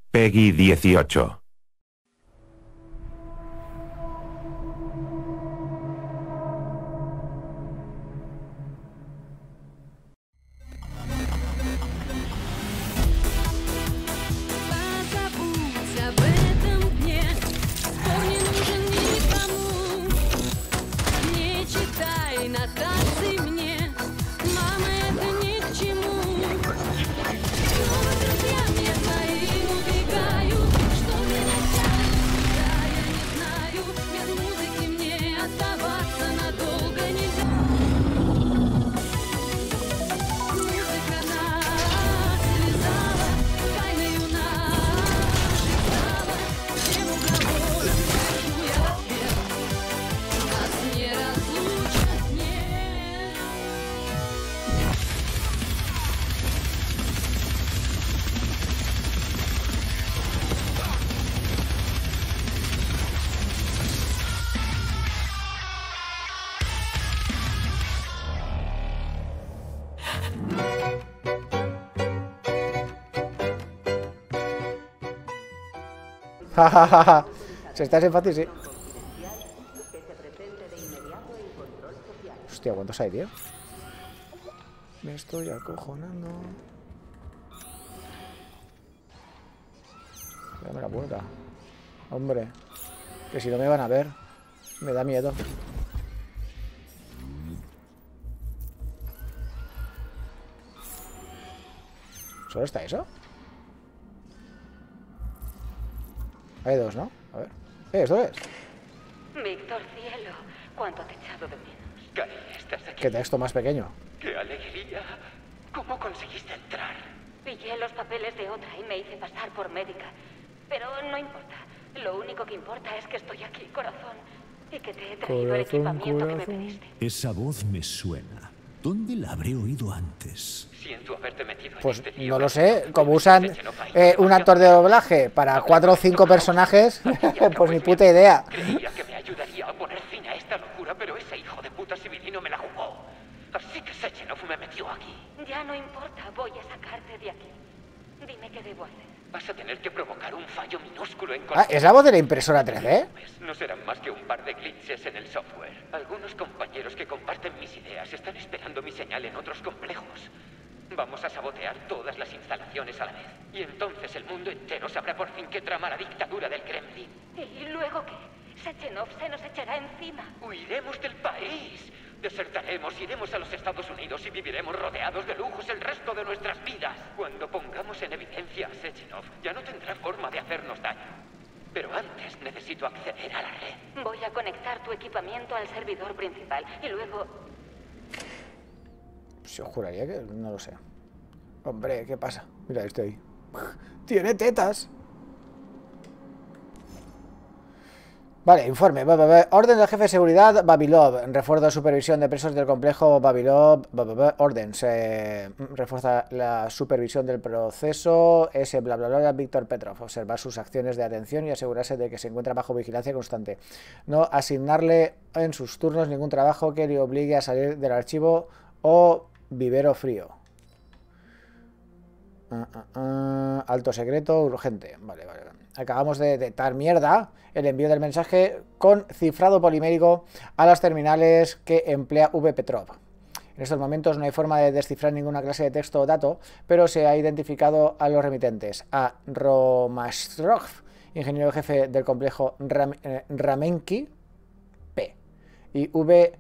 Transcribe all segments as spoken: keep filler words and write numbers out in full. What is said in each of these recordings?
Peggy dieciocho. Si estás en fácil, sí. Hostia, ¿cuántos hay, tío? Me estoy acojonando. Dame la puerta. Hombre, que si no me van a ver, me da miedo. ¿Solo está eso? Hay dos, ¿no? A ver. Eh, ¿esto es? Víctor, cielo, cuánto te he echado de menos. Cari, estás aquí. ¿Qué texto más pequeño? ¡Qué alegría! ¿Cómo conseguiste entrar? Pillé los papeles de otra y me hice pasar por médica. Pero no importa. Lo único que importa es que estoy aquí, corazón. Y que te he traído el Corazón, equipamiento que me corazón. pediste. Esa voz me suena. ¿Dónde la habré oído antes? Siento haberte metido en Pues este lío. no lo sé. Como usan eh, un actor de doblaje para cuatro o cinco personajes, pues ni puta idea. Creía que me ayudaría a poner fin a esta locura, pero ese hijo de puta civilino me la jugó. Así que Sechenov me metió aquí. Ya no importa, voy a sacarte de aquí. Dime qué debo hacer. Vas a tener que provocar un fallo minúsculo en Ah, ¿es la voz de la impresora tres D? No serán más que un par de glitches en el software. Algunos compañeros que comparten mis ideas están esperando mi señal en otros complejos. Vamos a sabotear todas las instalaciones a la vez. Y entonces el mundo entero sabrá por fin qué trama la dictadura del Kremlin. ¿Y luego qué? Sechenov se nos echará encima. Huiremos del país. Desertaremos, iremos a los Estados Unidos y viviremos rodeados de lujos el resto de nuestras vidas. Cuando pongamos en evidencia a Sechenov, ya no tendrá forma de hacernos daño. Pero antes necesito acceder a la red. Voy a conectar tu equipamiento al servidor principal y luego... Se os juraría que no lo sé. Hombre, ¿qué pasa? Mira, este ahí. ¡Tiene tetas! Vale, informe. Orden del jefe de seguridad, Babilov. Refuerza la supervisión de presos del complejo Babilov. Orden. Se refuerza la supervisión del proceso. S. Bla, bla, bla, bla. Víctor Petrov. Observar sus acciones de atención y asegurarse de que se encuentra bajo vigilancia constante. No asignarle en sus turnos ningún trabajo que le obligue a salir del archivo o vivero frío. Uh, uh, uh, alto secreto, urgente. Vale, vale. Acabamos de detectar mierda. El envío del mensaje con cifrado polimérico a las terminales que emplea V. Petrov. En estos momentos no hay forma de descifrar ninguna clase de texto o dato, pero se ha identificado a los remitentes. A Romastrov, ingeniero jefe del complejo Ram eh, Ramenki, P. Y V.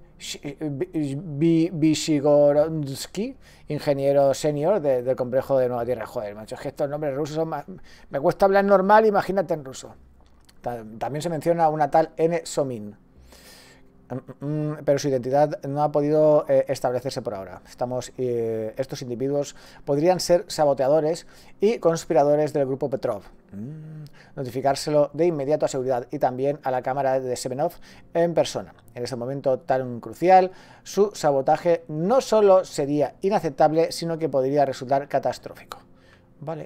Vishigoronsky, ingeniero senior de, del complejo de Nueva Tierra. Joder, macho, es que estos nombres rusos son más... Me cuesta hablar normal, imagínate en ruso. También se menciona una tal N. Somin, pero su identidad no ha podido eh, establecerse por ahora. Estamos, eh, estos individuos podrían ser saboteadores y conspiradores del grupo Petrov. Mm, notificárselo de inmediato a seguridad y también a la cámara de Semenov en persona. En este momento tan crucial, su sabotaje no solo sería inaceptable, sino que podría resultar catastrófico. Vale.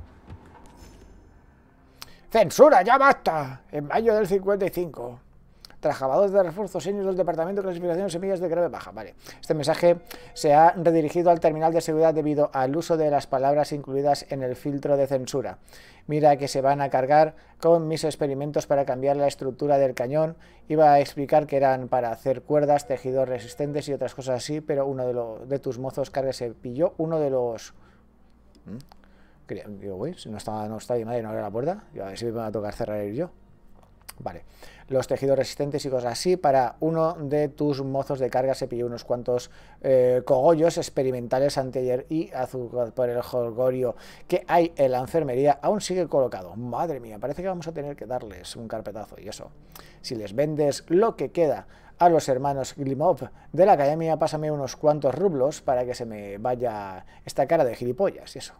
¡Censura! ¡Ya basta! En mayo del cincuenta y cinco. Trabajadores de refuerzo senior del Departamento de Clasificación de Semillas de grave baja. Vale. Este mensaje se ha redirigido al terminal de seguridad debido al uso de las palabras incluidas en el filtro de censura. Mira que se van a cargar con mis experimentos para cambiar la estructura del cañón. Iba a explicar que eran para hacer cuerdas, tejidos resistentes y otras cosas así, pero uno de, los de tus mozos carga se pilló uno de los... ¿Mm? Digo, güey, si no estaba, no está mi madre, no abre la puerta. Yo, a ver si me va a tocar cerrar ir yo. Vale, los tejidos resistentes y cosas así. Para uno de tus mozos de carga se pilló unos cuantos eh, cogollos experimentales anteayer y azúcar por el jolgorio que hay en la enfermería aún sigue colocado. Madre mía, parece que vamos a tener que darles un carpetazo y eso. Si les vendes lo que queda a los hermanos Glimov de la academia, pásame unos cuantos rublos para que se me vaya esta cara de gilipollas y eso.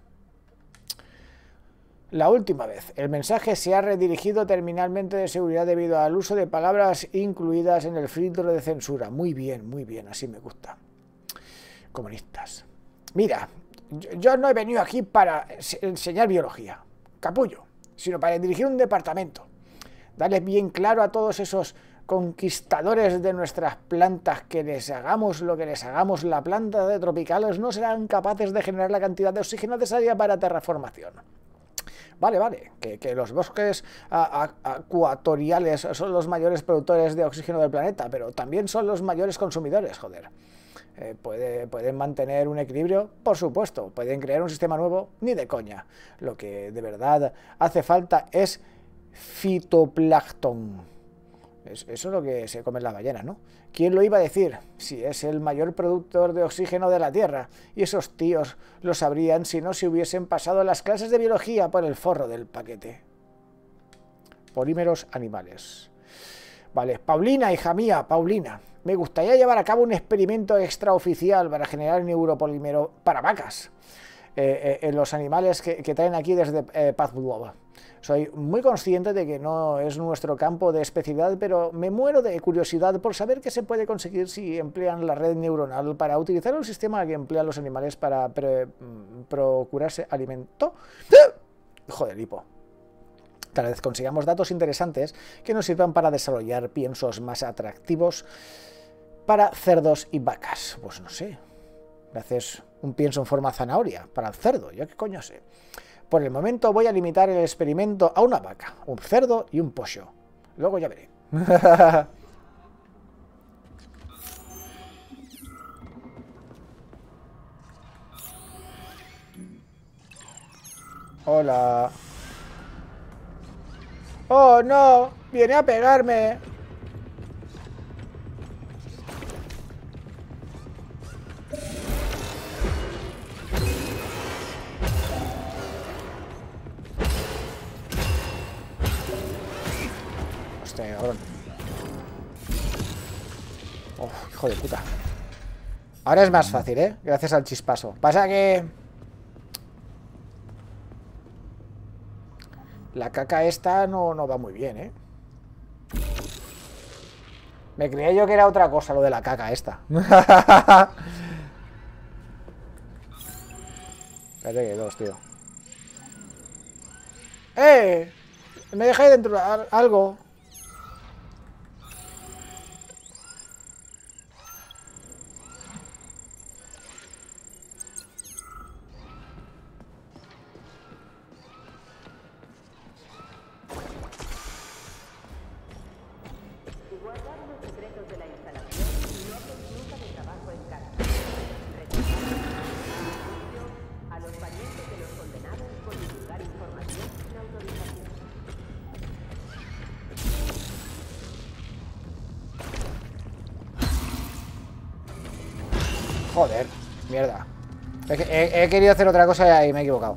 La última vez, el mensaje se ha redirigido terminalmente de seguridad debido al uso de palabras incluidas en el filtro de censura. Muy bien, muy bien, así me gusta. Comunistas. Mira, yo, yo no he venido aquí para enseñar biología, capullo, sino para dirigir un departamento. Darles bien claro a todos esos conquistadores de nuestras plantas que les hagamos lo que les hagamos, la planta de tropicales no serán capaces de generar la cantidad de oxígeno necesaria para terraformación. Vale, vale, que, que los bosques acuatoriales son los mayores productores de oxígeno del planeta, pero también son los mayores consumidores, joder. Eh, ¿puede, ¿Pueden mantener un equilibrio? Por supuesto. ¿Pueden crear un sistema nuevo? Ni de coña. Lo que de verdad hace falta es fitoplancton. Es, eso es lo que se comen las ballenas, ¿no? ¿Quién lo iba a decir? Si es el mayor productor de oxígeno de la Tierra. Y esos tíos lo sabrían si no se hubiesen pasado las clases de biología por el forro del paquete. Polímeros animales. Vale, Paulina, hija mía, Paulina. Me gustaría llevar a cabo un experimento extraoficial para generar neuropolímero para vacas. Eh, eh, en los animales que, que traen aquí desde eh, Pavlov. Soy muy consciente de que no es nuestro campo de especialidad, pero me muero de curiosidad por saber qué se puede conseguir si emplean la red neuronal para utilizar un sistema que emplean los animales para pre, procurarse alimento. Joder, hipo. Tal vez consigamos datos interesantes que nos sirvan para desarrollar piensos más atractivos para cerdos y vacas. Pues no sé. Le haces un pienso en forma zanahoria para el cerdo, yo qué coño sé. Por el momento voy a limitar el experimento a una vaca, un cerdo y un pollo. Luego ya veré. Hola. Oh, no. Viene a pegarme. Cabrón. Oh, hijo de puta. Ahora es más fácil, ¿eh? Gracias al chispazo. Pasa que... la caca esta no, no va muy bien, ¿eh? Me creía yo que era otra cosa lo de la caca esta. Espérate que dos, tío. ¡Eh! Me dejáis dentro algo. Joder, mierda. He, he, he querido hacer otra cosa y me he equivocado.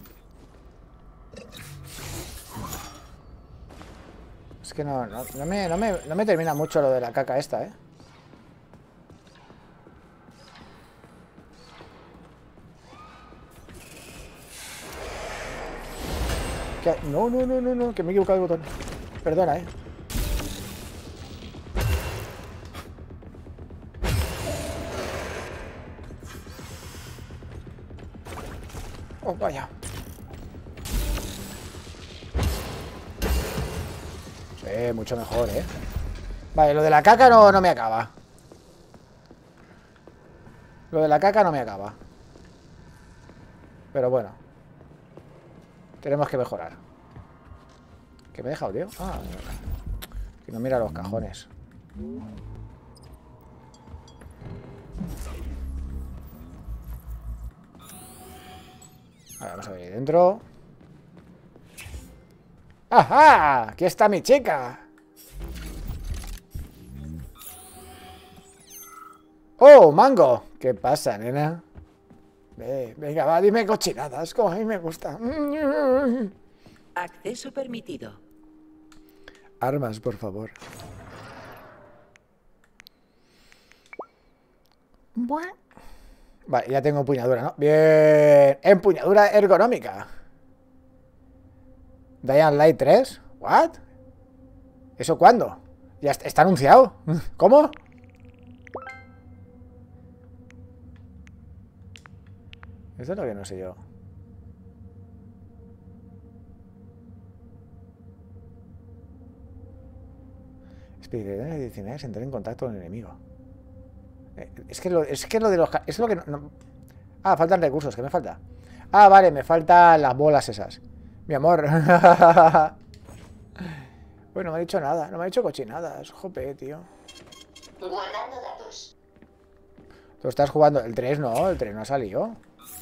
Es que no, no, no, me, no, me, no me termina mucho lo de la caca esta, ¿eh? ¿Qué? No, no, no, no, no, que me he equivocado el botón. Perdona, ¿eh? Oh, vaya. Sí, mucho mejor, ¿eh? Vale, lo de la caca no, no me acaba. Lo de la caca no me acaba. Pero bueno. Tenemos que mejorar. ¿Qué me he dejado, tío? Ah, que no mira los cajones. Ahora vamos a ver ahí dentro. ¡Ajá! Aquí está mi chica. ¡Oh, mango! ¿Qué pasa, nena? Ve, venga, va, dime cochinadas, como a mí me gusta. Acceso permitido. Armas, por favor. Bueno. Vale, ya tengo empuñadura, ¿no? Bien. Empuñadura ergonómica. Dying Light tres. ¿What? ¿Eso cuándo? Ya está, está anunciado. ¿Cómo? Eso es lo que no sé yo. Especialidades adicionales, entrar en contacto con el enemigo. Eh, es que lo, es que lo de los... Es lo que no, no... Ah, faltan recursos, ¿qué me falta? Ah, vale, me faltan las bolas esas. Mi amor. Bueno, no me ha dicho nada, no me ha dicho cochinadas. Jope, tío. Guardando datos. Tú estás jugando... El tres no, el tres no ha salido.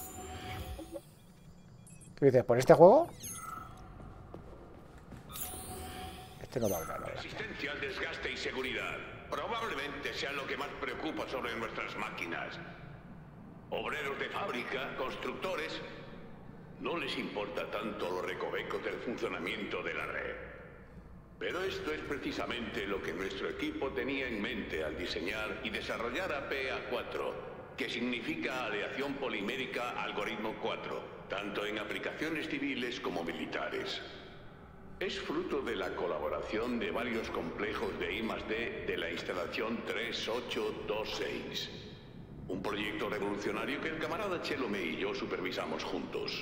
¿Qué dices? ¿Por este juego? Este no va a hablar ahora. Resistencia al desgaste y seguridad. Probablemente sea lo que más preocupa sobre nuestras máquinas. Obreros de fábrica, constructores... No les importa tanto los recovecos del funcionamiento de la red. Pero esto es precisamente lo que nuestro equipo tenía en mente al diseñar y desarrollar A P A cuatro, que significa Aleación Polimérica Algoritmo cuatro, tanto en aplicaciones civiles como militares. Es fruto de la colaboración de varios complejos de I más D de la instalación tres ocho dos seis. Un proyecto revolucionario que el camarada Chelome y yo supervisamos juntos.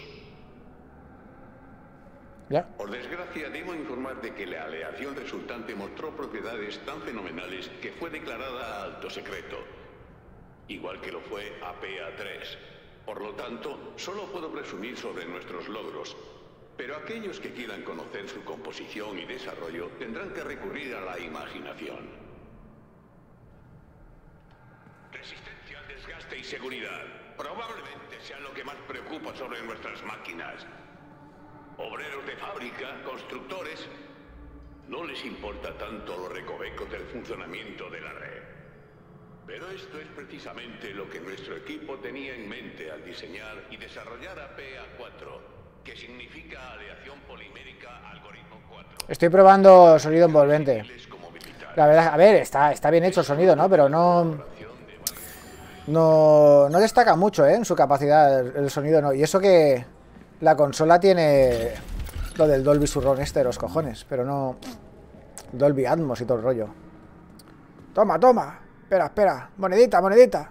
¿Ya? Por desgracia, debo informar de que la aleación resultante mostró propiedades tan fenomenales que fue declarada alto secreto. Igual que lo fue A P A tres. Por lo tanto, solo puedo presumir sobre nuestros logros. Pero aquellos que quieran conocer su composición y desarrollo tendrán que recurrir a la imaginación. Resistencia al desgaste y seguridad. Probablemente sea lo que más preocupa sobre nuestras máquinas. Obreros de fábrica, constructores... No les importa tanto los recovecos del funcionamiento de la red. Pero esto es precisamente lo que nuestro equipo tenía en mente al diseñar y desarrollar A P A cuatro, que significa Aleación Polimérica Algoritmo cuatro. Estoy probando sonido envolvente. La verdad, a ver, está, está bien hecho el sonido, ¿no? Pero no... No, no destaca mucho, ¿eh? En su capacidad el, el sonido, ¿no? Y eso que la consola tiene lo del Dolby Surround este de los cojones, pero no... Dolby Atmos y todo el rollo. Toma, toma. Espera, espera. Monedita, monedita.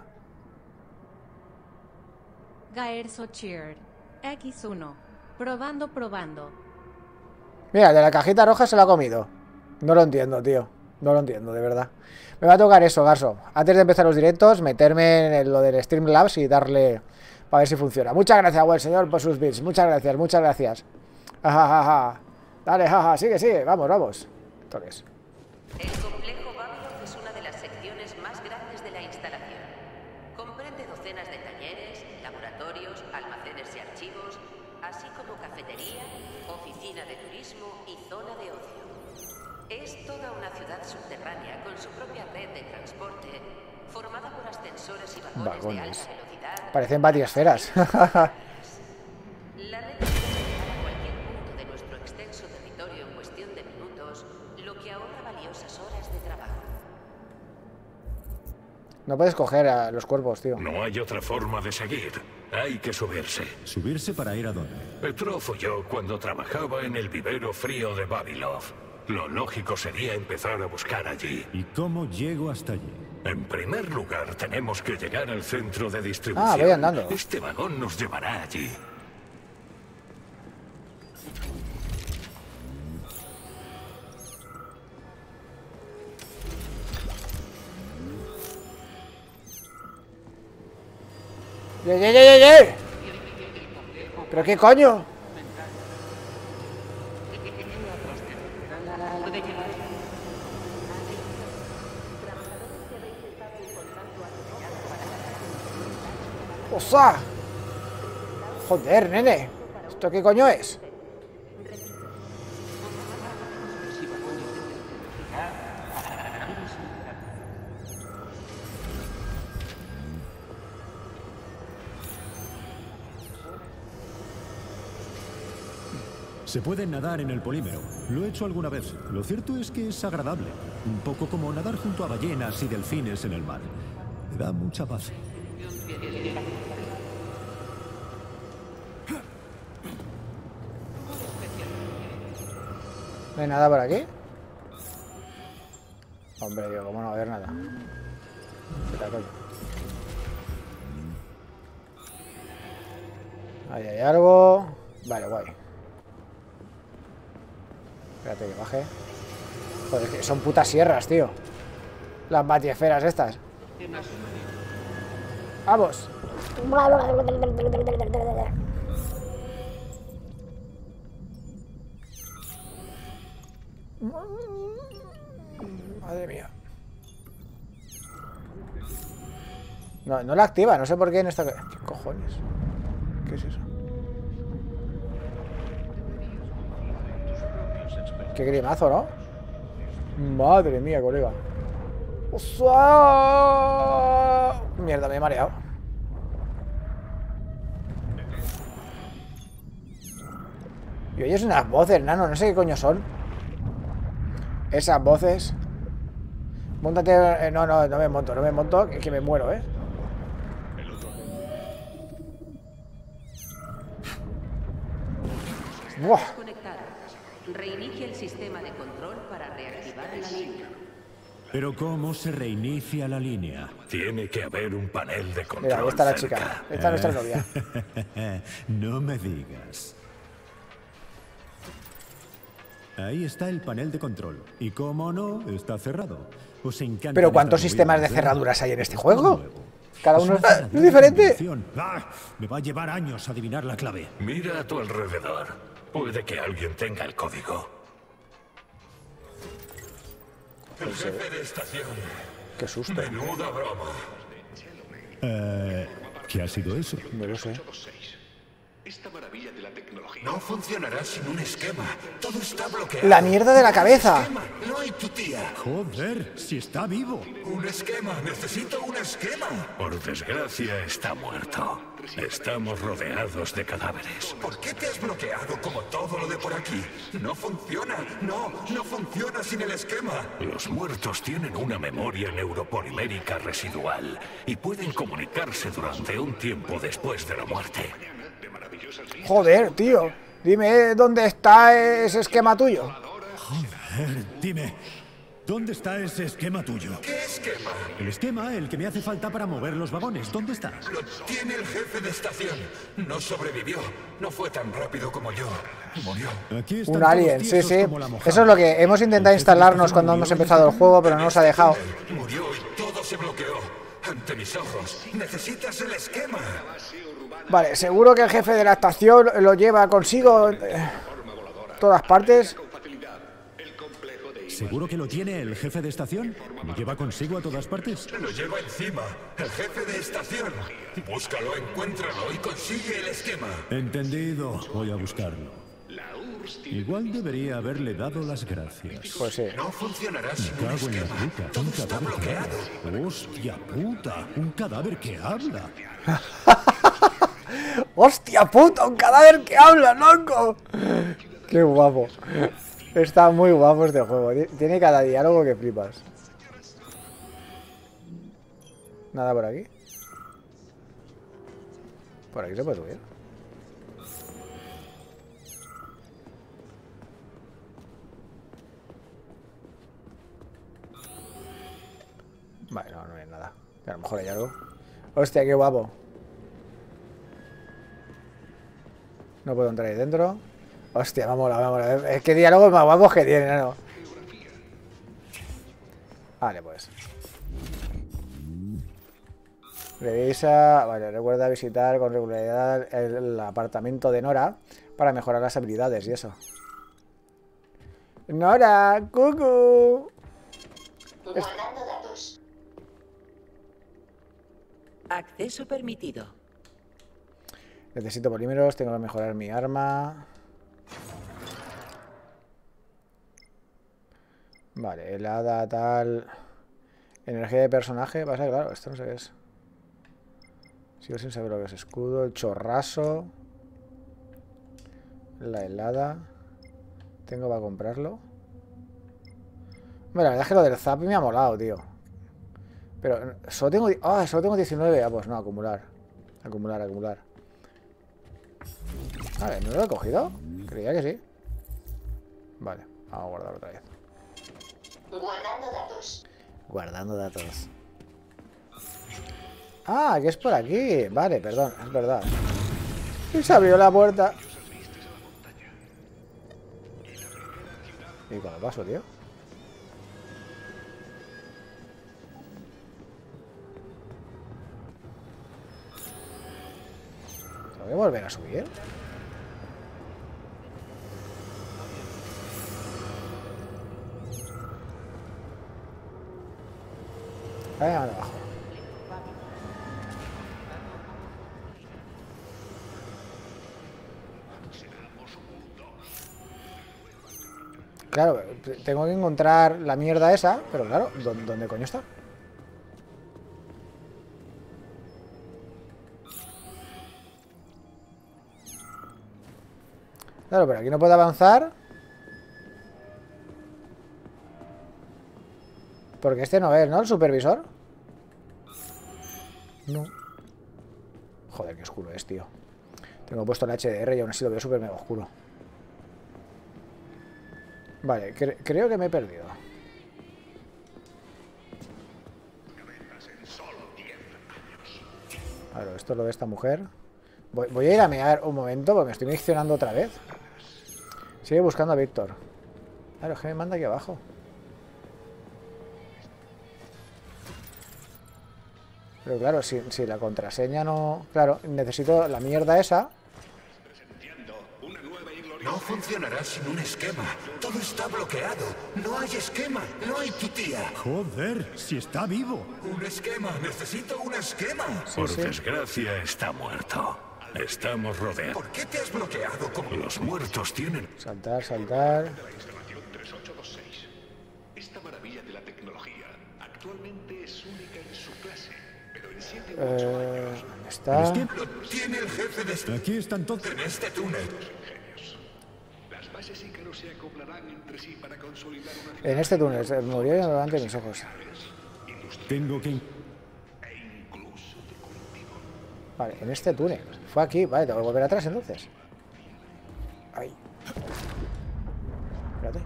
Gaerso Cheer. equis uno. Probando, probando. Mira, de la cajita roja se lo ha comido. No lo entiendo, tío. No lo entiendo, de verdad. Me va a tocar eso, Garso. Antes de empezar los directos, meterme en lo del Streamlabs y darle... Para ver si funciona. Muchas gracias, buen señor, por sus bits. Muchas gracias, muchas gracias. Ajajaja. Dale, jaja, sigue, sigue. Vamos, vamos. ¿Esto qué es? El complejo Babilov es una de las secciones más grandes de la instalación. Comprende docenas de talleres, laboratorios, almacenes y archivos, así como cafetería, oficina de turismo y zona de ocio. Es toda una ciudad subterránea con su propia red de transporte, formada por ascensores y vagones, Vagones. de alta velocidad. Parecen batiosferas. La red puede llegar a cualquier punto de nuestro extenso territorio en cuestión de minutos, lo que ahorra valiosas horas de trabajo. No puedes coger a los cuerpos, tío. No hay otra forma de seguir. Hay que subirse. ¿Subirse para ir a dónde? Petrov o yo cuando trabajaba en el vivero frío de Babilov. Lo lógico sería empezar a buscar allí. ¿Y cómo llego hasta allí? En primer lugar, tenemos que llegar al centro de distribución. Ah, voy andando. Este vagón nos llevará allí. ¡Ye, ye, ye, ye, ye! ¿Pero qué coño? ¡Osa! Joder, nene. ¿Esto qué coño es? Se puede nadar en el polímero. Lo he hecho alguna vez. Lo cierto es que es agradable. Un poco como nadar junto a ballenas y delfines en el mar. Me da mucha paz. ¿No hay nada por aquí? Hombre, digo, ¿cómo no va a haber nada? Espera, coño. Ahí hay algo. Vale, guay. Espérate que baje. Joder, que son putas sierras, tío. Las batiesferas estas. ¡Vamos! Madre mía. No, no la activa, no sé por qué en esta... ¿Qué cojones? ¿Qué es eso? Qué grimazo, ¿no? Madre mía, colega. ¡Usa! Mierda, me he mareado. Y oyes unas voces, nano, no sé qué coño son. Esas voces. Móntate. Eh, no, no, no me monto, no me monto, que, que me muero, ¿eh? Buah. Reinicia el sistema de control para reactivar la línea. Pero ¿cómo se reinicia la línea? Tiene que haber un panel de control. Mira, ahí está la cerca. chica. Esta es nuestra novia. No me digas. Ahí está el panel de control. Y cómo no, está cerrado. Os encanta. Pero ¿cuántos sistemas de cerraduras hay en este juego? Cada uno es diferente. Ah, me va a llevar años adivinar la clave. Mira a tu alrededor. Puede que alguien tenga el código. El jefe de estación. Qué susto. Menuda broma. Eh, ¿Qué ha sido eso? No lo sé. Esta maravilla de la tecnología. No funcionará sin un esquema. Todo está bloqueado. La mierda de la cabeza. Esquema. No hay tu tía. Joder, si está vivo. Un esquema. Necesito un esquema. Por desgracia está muerto. Estamos rodeados de cadáveres. ¿Por qué te has bloqueado como todo lo de por aquí? No funciona. No, no funciona sin el esquema. Los muertos tienen una memoria neuropolimérica residual y pueden comunicarse durante un tiempo después de la muerte. Joder, tío. Dime dónde está ese esquema tuyo. Joder, dime. ¿Dónde está ese esquema tuyo? ¿Qué esquema? El esquema, el que me hace falta para mover los vagones. ¿Dónde está? Lo tiene el jefe de estación. No sobrevivió. No fue tan rápido como yo. Murió. Aquí están Un todos alien, sí, tiesos sí. como la mojama. Eso es lo que hemos intentado El jefe de instalarnos estación cuando murió hemos y empezado el juego, pero no nos ha dejado. Murió y todo se bloqueó. Ante mis ojos. Necesitas el esquema. Vale, seguro que el jefe de la estación lo lleva consigo en todas partes. ¿Seguro que lo tiene el jefe de estación? ¿Lo lleva consigo a todas partes? Lo lleva encima. El jefe de estación. Búscalo, encuéntralo y consigue el esquema. Entendido. Voy a buscarlo. Igual debería haberle dado las gracias. Pues sí. No funcionará sin un Cago en la esquema. puta. Todo Un está cadáver que bloqueado. habla. ¡Hostia puta! Un cadáver que habla. ¡Hostia puta! ¡Un cadáver que habla, loco! ¡Qué guapo! Está muy guapo este juego. Tiene cada diálogo que flipas. Nada por aquí. Por aquí se puede subir. Vale, no, no hay nada. A lo mejor hay algo. Hostia, qué guapo. No puedo entrar ahí dentro. Hostia, vamos, vamos. Es que diálogos más guapos que tiene, ¿no? Vale, pues. Revisa, vale, recuerda visitar con regularidad el, el apartamento de Nora para mejorar las habilidades y eso. Nora, cucu. Guardando datos. Acceso permitido. Necesito polímeros, tengo que mejorar mi arma. Vale, helada, tal. Energía de personaje, pasa, claro, esto no sé qué es. Sigo sin saber lo que es escudo, el chorrazo. La helada. Tengo para comprarlo. Bueno, la verdad es que lo del zap me ha molado, tío. Pero solo tengo... Ah, solo tengo diecinueve. Ah, pues no, acumular. Acumular, acumular. Vale, ¿no lo he cogido? Creía que sí. Vale, vamos a guardar otra vez. Guardando datos. Guardando datos. Ah, que es por aquí. Vale, perdón, es verdad. Y se abrió la puerta. ¿Y cuando paso, tío? ¿Tengo que volver a subir? Ahí abajo. Claro, tengo que encontrar la mierda esa, pero claro, ¿dónde coño está? Claro, pero aquí no puedo avanzar. Porque este no es, ¿no? El supervisor. No. Joder, qué oscuro es, tío. Tengo puesto el H D R y aún así lo veo súper mega oscuro. Vale, cre creo que me he perdido. Claro, esto es lo de esta mujer. Voy, voy a ir a mear un momento porque me estoy miccionando otra vez. Sigue buscando a Víctor. Claro, es que me manda aquí abajo. Pero claro, si, si la contraseña no... Claro, necesito la mierda esa. No funcionará sin un esquema. Todo está bloqueado. No hay esquema. No hay tu tía. Joder, si está vivo. Un esquema. Necesito un esquema. Sí, Por sí. desgracia está muerto. Estamos rodeados. ¿Por qué te has bloqueado como Los muertos tienen... Saltar, saltar. de la instalación tres ocho dos seis? Esta maravilla de la tecnología actualmente es única en su clase, pero en siete u ocho Eh, años ¿Dónde está? Lo tiene el jefe de... este- Aquí están todos. En este túnel. ingenios. Las bases Ícaro se acoplarán entre sí para consolidar una ciudad En este túnel, se murió delante de mis ojos. Tengo que... e incluso de cultivo. Vale, en este túnel. Fue aquí, vale, tengo que volver atrás entonces. Ahí. Espérate.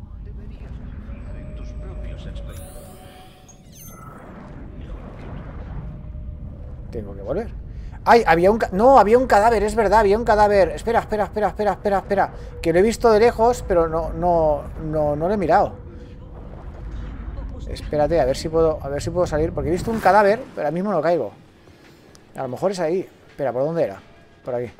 En tus propios experimentos. Tengo que volver. ¡Ay! Había un... ca- No, había un cadáver, es verdad, había un cadáver. Espera, espera, espera, espera, espera, espera. Que lo he visto de lejos, pero no, no, no, no lo he mirado. Espérate, a ver si puedo, a ver si puedo salir, porque he visto un cadáver, pero ahora mismo no caigo. A lo mejor es ahí. Espera, ¿por dónde era? Por aquí.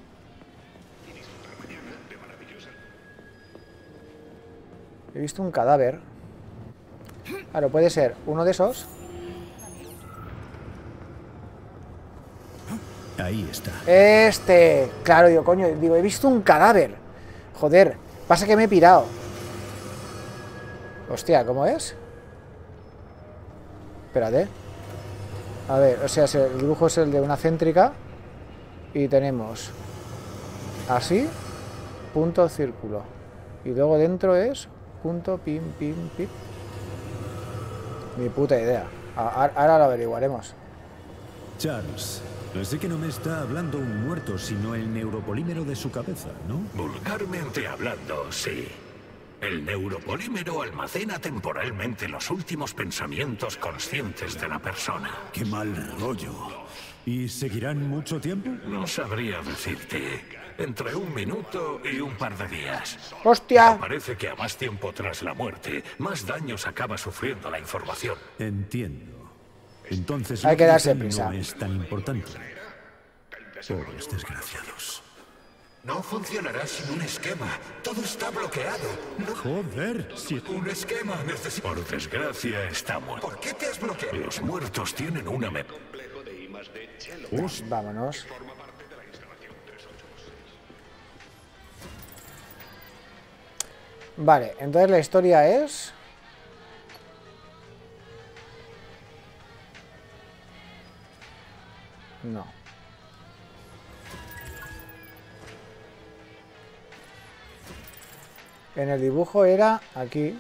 He visto un cadáver. Claro, puede ser uno de esos. Ahí está. Este, claro, digo, coño, digo, he visto un cadáver. Joder, pasa que me he pirado. Hostia, ¿cómo es? Espérate. A ver, o sea, el dibujo es el de una céntrica. Y tenemos así, punto, círculo. Y luego dentro es punto, pim, pim, pim. Ni puta idea. A- a- Ahora lo averiguaremos. Charles, sé que no me está hablando un muerto, sino el neuropolímero de su cabeza, ¿no? Vulgarmente hablando, sí. El neuropolímero almacena temporalmente los últimos pensamientos conscientes de la persona. Qué mal rollo. ¿Y seguirán mucho tiempo? No sabría decirte. Entre un minuto y un par de días. ¡Hostia! Parece que a más tiempo tras la muerte, más daños acaba sufriendo la información. Entiendo. Entonces Hay lo que darse dicen prisa. no es tan importante. Pobres desgraciados. No funcionará sin un esquema. Todo está bloqueado. No... Joder, si... Un esquema. Necesito... Por desgracia está muerto. ¿Por qué te has bloqueado? Los muertos tienen una me... Hostia. Vámonos. Vale, entonces la historia es... No. En el dibujo era aquí.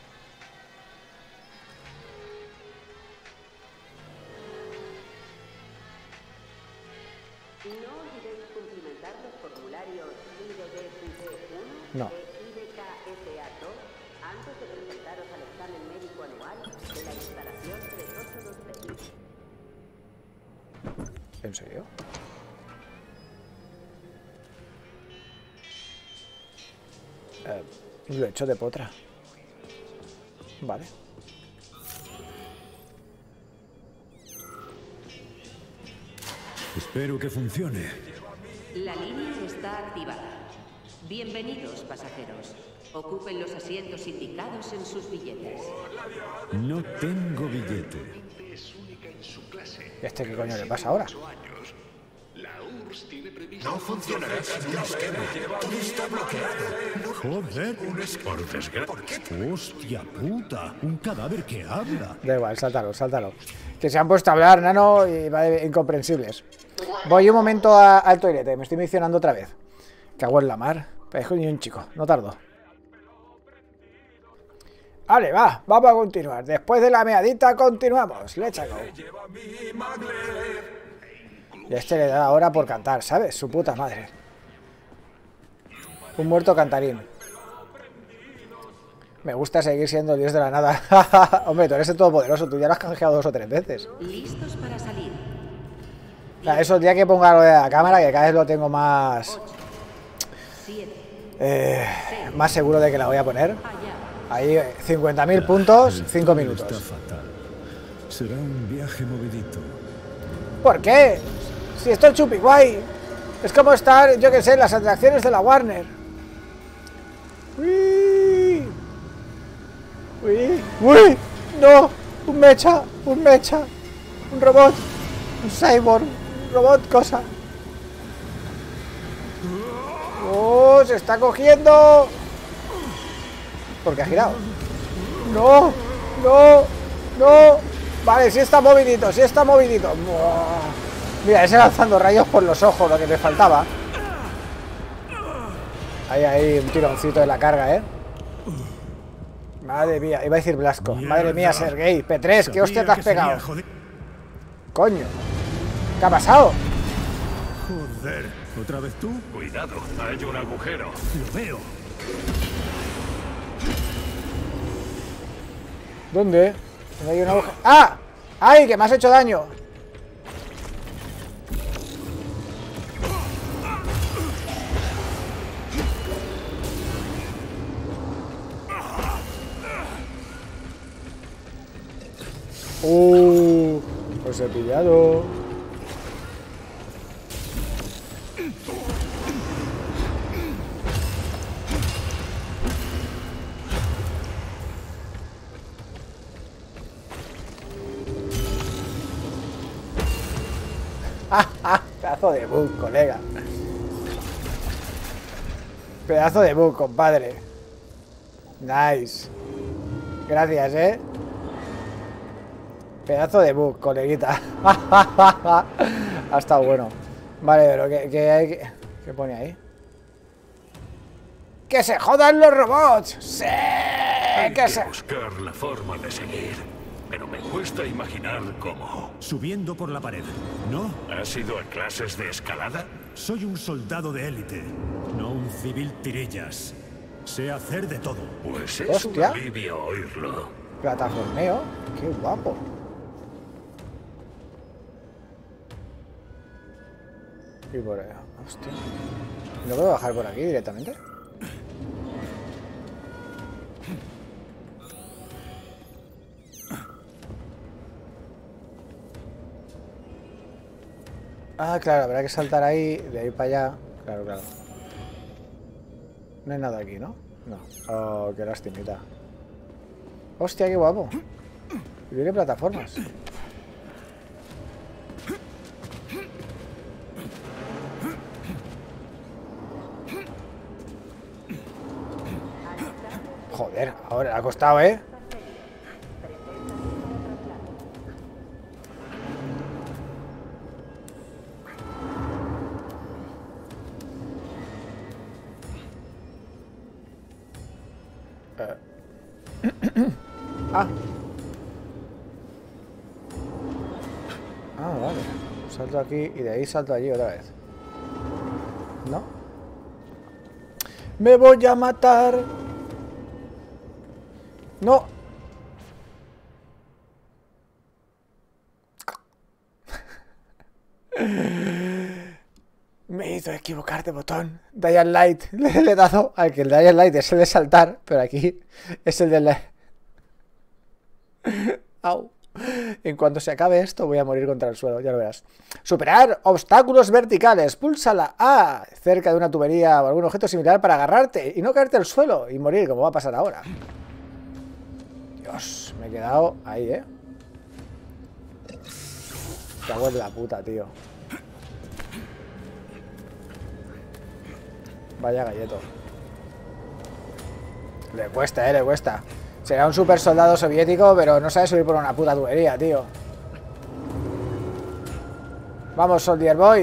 No olvidéis cumplimentar los formularios I D D Q T uno No. e I D K S A dos antes de presentaros al examen médico anual de la instalación tres ocho dos tres. ¿En serio? Eh, lo he hecho de potra. Vale. Espero que funcione. La línea está activada. Bienvenidos, pasajeros. Ocupen los asientos indicados en sus billetes. No tengo billete. ¿Y este qué coño le pasa ahora? No funcionará sin un esquema. Todo está bloqueado. Joder. Por desgracia. Hostia puta. Un cadáver que habla. Da igual, sáltalo, sáltalo. Que se han puesto a hablar, nano, y va de incomprensibles. Voy un momento a- al toilete, me estoy mencionando otra vez. Cago en la mar. Parezco ni un chico, no tardo. Vale, va, vamos a continuar. Después de la meadita continuamos. Let's go. Y a este le da ahora por cantar, ¿sabes? Su puta madre. Un muerto cantarín. Me gusta seguir siendo el dios de la nada. Hombre, tú eres el todopoderoso, tú ya lo has canjeado dos o tres veces. Listos para salir. O sea, eso el día que ponga lo de la cámara, que cada vez lo tengo más... siete. Eh, más seguro de que la voy a poner. Allá. Ahí, cincuenta mil puntos, El cinco túnel minutos. Está fatal. Será un viaje movidito. ¿Por qué? Si esto es chupi guay. Es como estar, yo que sé, en las atracciones de la Warner. Uy. Uy. Uy. No. Un mecha. Un mecha. Un robot. Un cyborg. Un robot cosa. Oh, se está cogiendo. ¿Por qué ha girado? No. No. No. Vale, sí está movidito. Sí está movidito. Buah. Mira, ese lanzando rayos por los ojos, lo que me faltaba. Ahí, ahí, un tironcito de la carga, ¿eh? Madre mía, iba a decir Blasco. Madre mía, Sergei. P tres, ¿qué hostia te has pegado? Coño. ¿Qué ha pasado? Joder. ¿Otra vez tú? Cuidado, hay un agujero. Lo veo. ¿Dónde? ¿Dónde hay una aguja? ¡Ah! ¡Ay, que me has hecho daño! ¡Uh! Pues he pillado. Pedazo de bug, colega. Pedazo de bug, compadre. Nice. Gracias, eh. Pedazo de bug, coleguita. Ha estado bueno. Vale, pero ¿qué, qué hay que... ¿Qué pone ahí? ¡Que se jodan los robots! ¡Sí! Hay ¡Que que se... buscar la forma de seguir. Pero me cuesta imaginar cómo. Subiendo por la pared. ¿No? ¿Has ido a clases de escalada? Soy un soldado de élite, no un civil tirillas. Sé hacer de todo. Pues es Hostia. un alivio oírlo. Plataformeo. ¡Qué guapo! Y por ahí... Hostia. ¿No puedo bajar por aquí directamente? Ah, claro, habrá que saltar ahí, de ahí para allá. Claro, claro. No hay nada aquí, ¿no? No. Oh, qué lastimita. Hostia, qué guapo. Y viene plataformas. Joder, ahora ha costado, ¿eh? Ah. Ah, vale. Salto aquí y de ahí salto allí otra vez. ¿No? Me voy a matar. No. Me hizo equivocar de botón. Dying Light. Le, le he dado al que el Dying Light es el de saltar, pero aquí es el de la... Au. En cuanto se acabe esto voy a morir contra el suelo, ya lo verás. Superar obstáculos verticales. Pulsa la A cerca de una tubería o algún objeto similar para agarrarte y no caerte al suelo y morir, como va a pasar ahora. Dios, me he quedado ahí, ¿eh? Cago en la puta, tío. Vaya galleto. Le cuesta, eh, le cuesta. Será un super soldado soviético, pero no sabe subir por una puta tubería, tío. Vamos, Soldier Boy.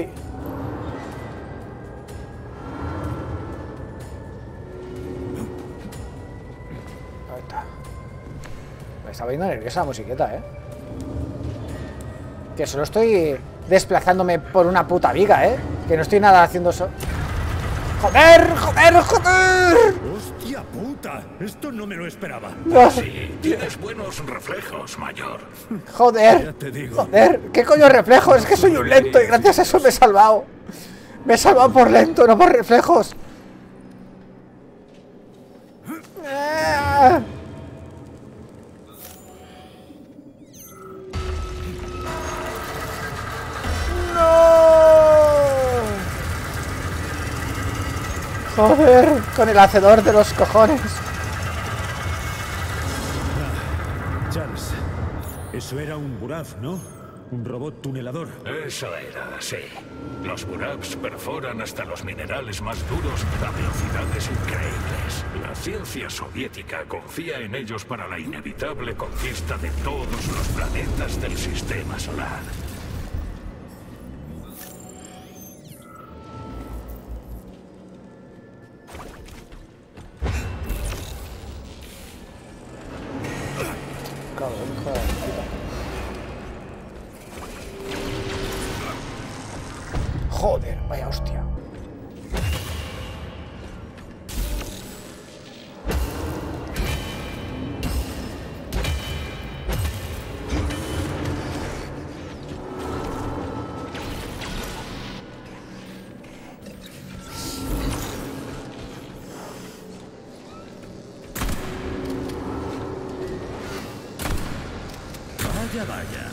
Ahí está. Me está viendo nerviosa la musiqueta, eh. Que solo estoy desplazándome por una puta viga, eh. Que no estoy nada haciendo eso. ¡Joder! ¡Joder! ¡Joder! ¡Hostia puta! Esto no me lo esperaba. No. Sí, tienes buenos reflejos, mayor. Joder. Ya te digo. Joder, ¿qué coño reflejo? Es que soy un lento y gracias a eso me he salvado. Me he salvado por lento, no por reflejos. Ah. Joder, con el hacedor de los cojones. Ah, Charles, eso era un Buraf, ¿no? Un robot tunelador. Eso era, sí. Los Buraks perforan hasta los minerales más duros a velocidades increíbles. La ciencia soviética confía en ellos para la inevitable conquista de todos los planetas del sistema solar. Joder, vaya hostia. Vaya, vaya.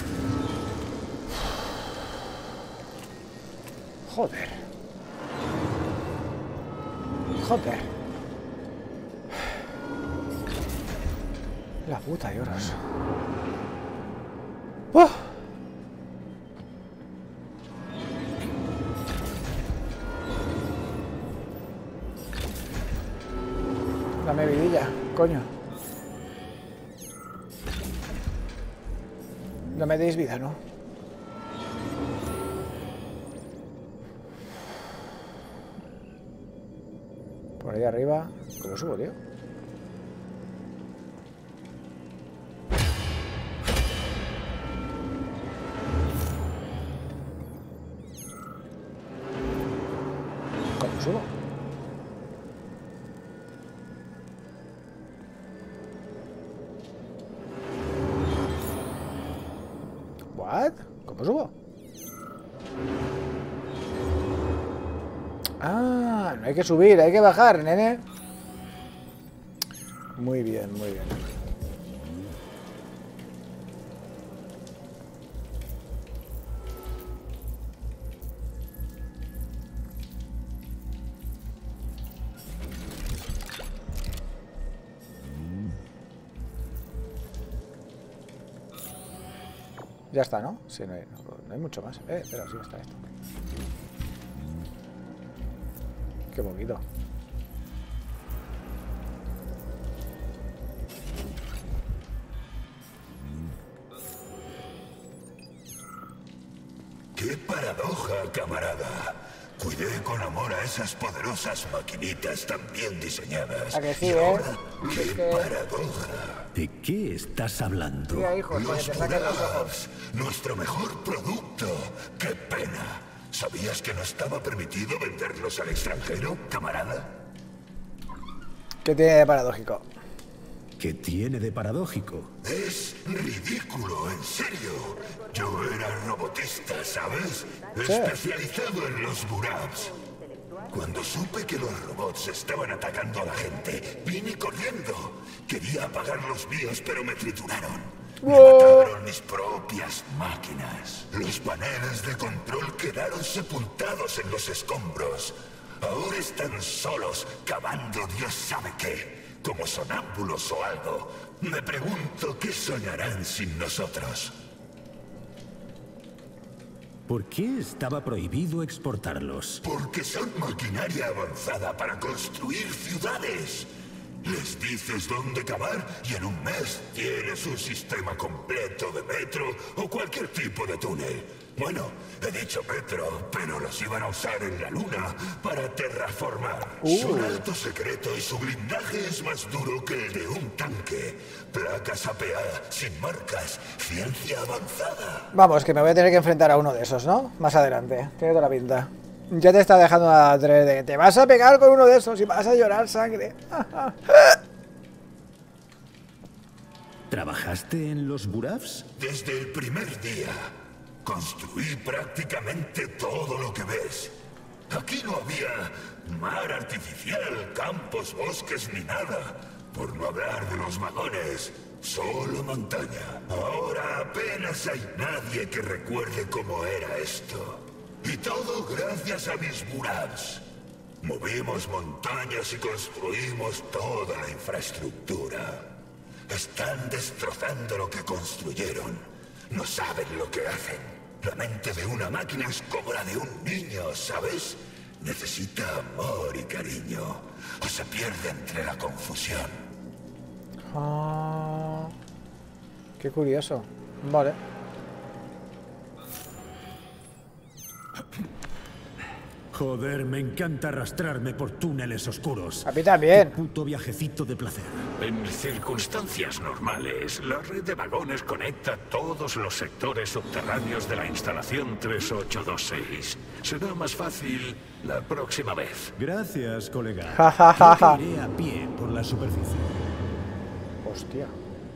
Joder. Joder. La puta de horas. ¡Oh! Dame vidilla, coño. No me deis vida, ¿no? Por ahí arriba. ¿Cómo subo, tío? ¿Cómo subo? ¿What? ¿Cómo subo? Ah, no hay que subir, hay que bajar, nene. Muy bien, muy bien. Ya está, ¿no? Sí, no hay, no, no hay mucho más. Eh, pero sí está esto. Qué poquito. ¡Qué paradoja, camarada! Cuidé con amor a esas poderosas maquinitas tan bien diseñadas. ¿A que sí, y eh? ahora, ¡qué Es que... paradoja! ¿De qué estás hablando? Mira, hijo, que Los te saquen los ojos. Buravs, nuestro mejor producto. ¡Qué pena! ¿Sabías que no estaba permitido venderlos al extranjero, camarada? ¿Qué tiene de paradójico? ¿Qué tiene de paradójico? Es ridículo, en serio. Yo era robotista, ¿sabes? Sí. Especializado en los Buravs. Cuando supe que los robots estaban atacando a la gente, vine corriendo. Quería apagar los míos, pero me trituraron. Me mataron mis propias máquinas. Los paneles de control quedaron sepultados en los escombros. Ahora están solos, cavando Dios sabe qué. Como sonámbulos o algo. Me pregunto qué soñarán sin nosotros. ¿Por qué estaba prohibido exportarlos? Porque son maquinaria avanzada para construir ciudades. Les dices dónde cavar y en un mes tienes un sistema completo de metro o cualquier tipo de túnel. Bueno, he dicho metro, pero los iban a usar en la luna para terraformar. Uh. Son alto secreto y su blindaje es más duro que el de un tanque. Placas A P A, sin marcas, ciencia avanzada. Vamos, que me voy a tener que enfrentar a uno de esos, ¿no? Más adelante. Tiene toda la pinta. Ya te está dejando a tres de... Te vas a pegar con uno de esos y vas a llorar sangre. ¿Trabajaste en los Buravs? Desde el primer día, construí prácticamente todo lo que ves. Aquí no había mar artificial, campos, bosques ni nada. Por no hablar de los vagones, solo montaña. Ahora apenas hay nadie que recuerde cómo era esto. Y todo gracias a mis Buravs. Movimos montañas y construimos toda la infraestructura. Están destrozando lo que construyeron. No saben lo que hacen. La mente de una máquina es como la de un niño, ¿sabes? Necesita amor y cariño. O se pierde entre la confusión. Ah, qué curioso. Vale. Joder, me encanta arrastrarme por túneles oscuros. A mí también. Qué puto viajecito de placer. En circunstancias normales, la red de vagones conecta todos los sectores subterráneos de la instalación tres ocho dos seis. Será más fácil la próxima vez. Gracias, colega. Ja, ja, ja, ja. Creo que iré a pie por la superficie. Hostia.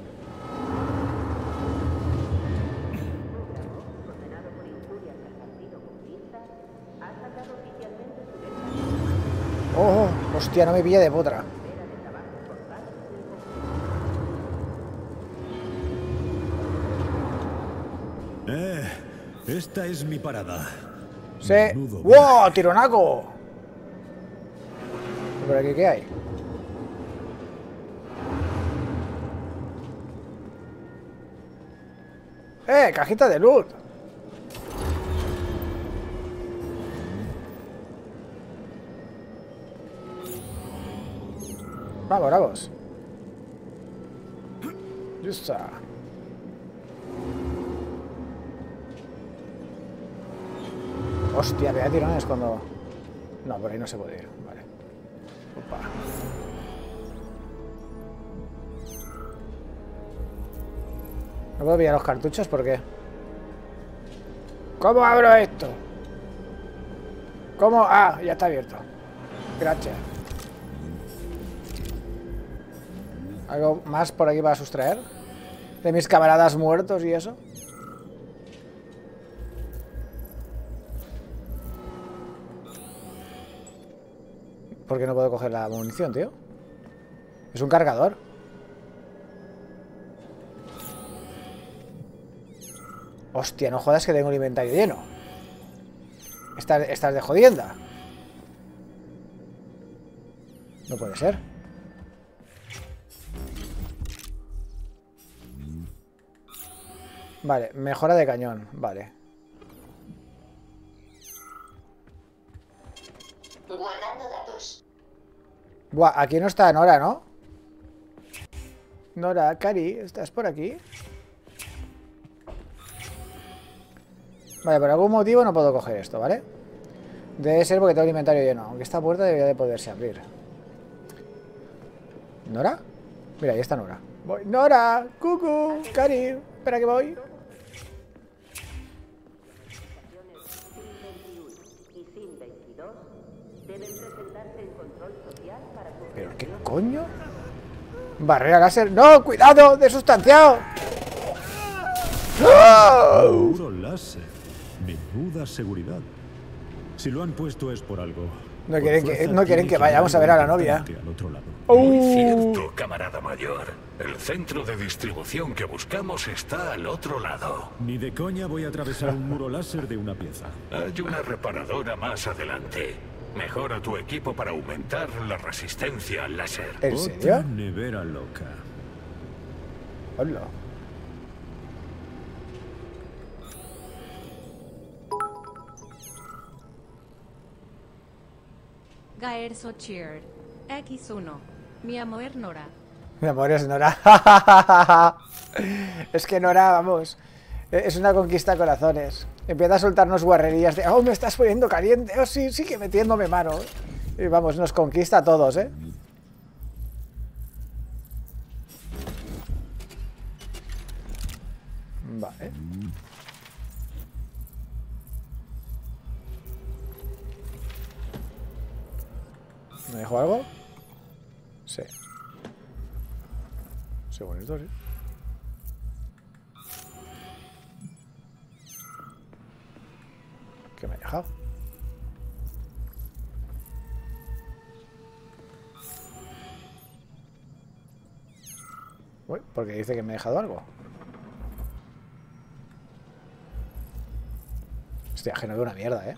Oh, hostia, no me pilla de potra. Eh, esta es mi parada. Sí. Menudo ¡Wow! ¡Tironaco! ¿Y por aquí qué hay? ¡Eh! ¡Cajita de loot! Vamos, vamos. Ya está. Hostia, me da tirones cuando... No, por ahí no se puede ir. Vale. Opa. ¿No puedo pillar los cartuchos? ¿Por qué? ¿Cómo abro esto? ¿Cómo? Ah, ya está abierto. Gracias. ¿Algo más por aquí para sustraer? ¿De mis camaradas muertos y eso? ¿Por qué no puedo coger la munición, tío? Es un cargador. Hostia, no jodas que tengo el inventario lleno. Estás, estás de jodienda. No puede ser. Vale, mejora de cañón, vale. Guardando datos. Buah, aquí no está Nora, ¿no? Nora, Cari, ¿estás por aquí? Vale, por algún motivo no puedo coger esto, ¿vale? Debe ser porque tengo el inventario lleno. Aunque esta puerta debería de poderse abrir. ¿Nora? Mira, ahí está Nora. Voy. ¡Nora! ¡Cucu! ¡Cari! Espera que voy. ¿Pero qué coño? Barrera láser. ¡No! ¡Cuidado! ¡Desustanciado! ¡No! Muro láser. Menuda seguridad. Si lo han puesto es por algo. No quieren que, no quieren que vayamos a ver a la novia. Al otro lado. Muy cierto, camarada mayor. El centro de distribución que buscamos está al otro lado. Ni de coña voy a atravesar un muro láser de una pieza. Hay una reparadora más adelante. Mejora tu equipo para aumentar la resistencia al láser. ¿En serio? Otra nevera loca. Hola. Gaerso Cheered. equis uno. Mi amor Nora. Mi amor es Nora. Es que Nora, vamos, es una conquista de corazones. Empieza a soltarnos guarrerías de, oh, me estás poniendo caliente, oh, sí, sigue metiéndome mano. Y vamos, nos conquista a todos, ¿eh? Vale. ¿Me dejo algo? Sí. Según esto, sí. ¿Qué me ha dejado? Uy, porque dice que me ha dejado algo. Estoy ajeno de una mierda, ¿eh?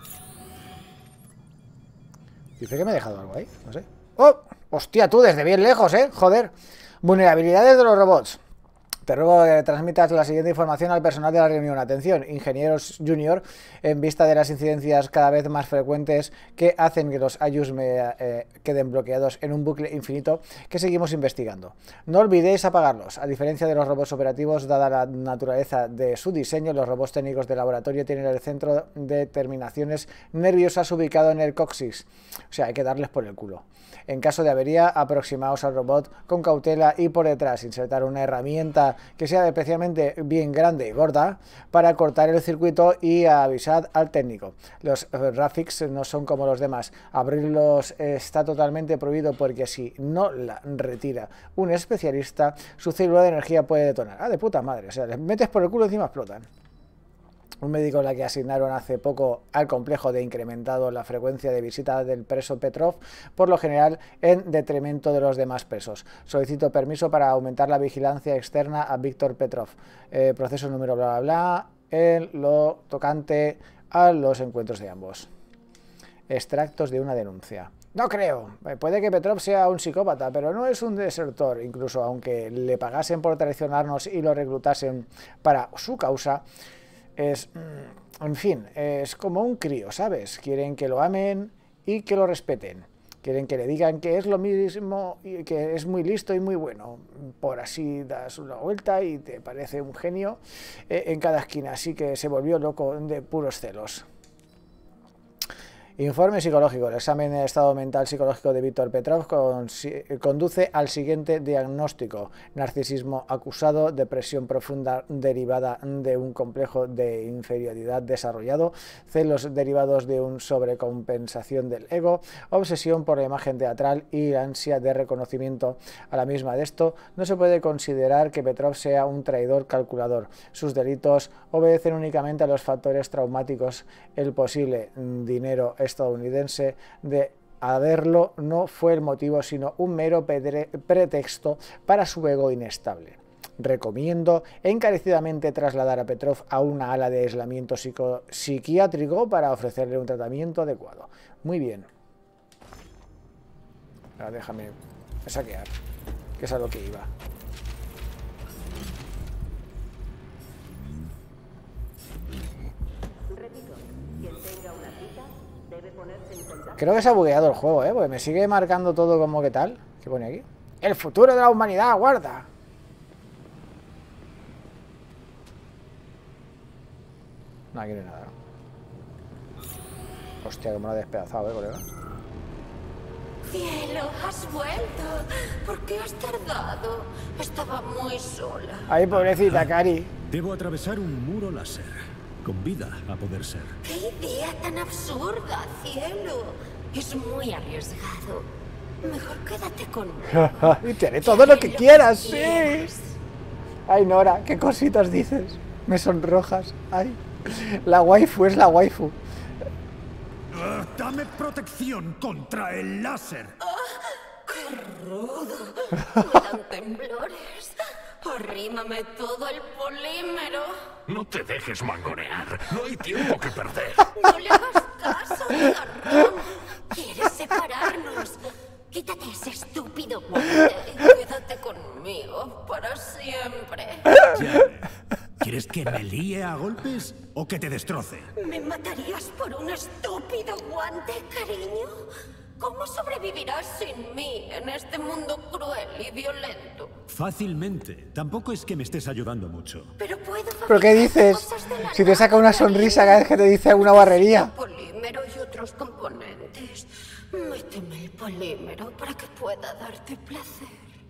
Dice que me ha dejado algo ahí, no sé. ¡Oh! ¡Hostia, tú! Desde bien lejos, ¿eh? Joder. Vulnerabilidades de los robots. Te ruego que transmitas la siguiente información al personal de la reunión. Atención, ingenieros junior, en vista de las incidencias cada vez más frecuentes que hacen que los I Us me, eh, queden bloqueados en un bucle infinito que seguimos investigando. No olvidéis apagarlos. A diferencia de los robots operativos, dada la naturaleza de su diseño, los robots técnicos de laboratorio tienen el centro de terminaciones nerviosas ubicado en el coxis. O sea, hay que darles por el culo. En caso de avería, aproximaos al robot con cautela y por detrás insertar una herramienta que sea especialmente bien grande y gorda para cortar el circuito y avisad al técnico. Los Rafix no son como los demás. Abrirlos está totalmente prohibido porque si no la retira un especialista, su célula de energía puede detonar. Ah, de puta madre. O sea, les metes por el culo y encima explotan. Un médico a la que asignaron hace poco al complejo de incrementado la frecuencia de visita del preso Petrov, por lo general en detrimento de los demás presos. Solicito permiso para aumentar la vigilancia externa a Víctor Petrov. Eh, proceso número bla bla bla, en lo tocante a los encuentros de ambos. Extractos de una denuncia. No creo. Puede que Petrov sea un psicópata, pero no es un desertor. Incluso aunque le pagasen por traicionarnos y lo reclutasen para su causa, es, en fin, es como un crío, ¿sabes? Quieren que lo amen y que lo respeten. Quieren que le digan que es lo mismo y que es muy listo y muy bueno. Por así das una vuelta y te parece un genio eh, en cada esquina. Así que se volvió loco de puros celos. Informe psicológico. El examen de estado mental psicológico de Víctor Petrov conduce al siguiente diagnóstico: narcisismo acusado, depresión profunda derivada de un complejo de inferioridad desarrollado, celos derivados de una sobrecompensación del ego, obsesión por la imagen teatral y la ansia de reconocimiento a la misma. De esto no se puede considerar que Petrov sea un traidor calculador. Sus delitos obedecen únicamente a los factores traumáticos. El posible dinero estadounidense de haberlo no fue el motivo, sino un mero pretexto para su ego inestable. Recomiendo encarecidamente trasladar a Petrov a una ala de aislamiento psico psiquiátrico para ofrecerle un tratamiento adecuado. Muy bien. Ahora déjame saquear, que es a lo que iba. Creo que se ha bugueado el juego, ¿eh? Porque me sigue marcando todo como que tal. ¿Qué pone aquí? El futuro de la humanidad, guarda. No, aquí no hay nada, ¿no? Hostia, que me lo he despedazado, ¿eh, colega? Cielo, has vuelto. ¿Por qué has tardado? Estaba muy sola. Ay, pobrecita, Cari. Debo atravesar un muro láser. Con vida, a poder ser. ¡Qué idea tan absurda, cielo! Es muy arriesgado. Mejor quédate conmigo. Y te haré todo lo que quieras, sí. Ay, Nora, qué cositas dices. Me sonrojas. Ay, la waifu es la waifu. Uh, dame protección contra el láser. Oh, ¡qué rudo! Me dan temblores. Arrímame todo el polímero. No te dejes mangonear. No hay tiempo que perder. No le hagas caso, garrón. ¿Quieres separarnos? Quítate ese estúpido guante y quédate conmigo para siempre. Ya. ¿Quieres que me líe a golpes o que te destroce? ¿Me matarías por un estúpido guante, cariño? ¿Cómo sobrevivirás sin mí en este mundo cruel y violento? Fácilmente. Tampoco es que me estés ayudando mucho. Pero puedo ¿Pero qué dices? Si te saca una sonrisa cada vez que te dice alguna barrería. Polímero y otros componentes. Méteme el polímero para que pueda darte placer.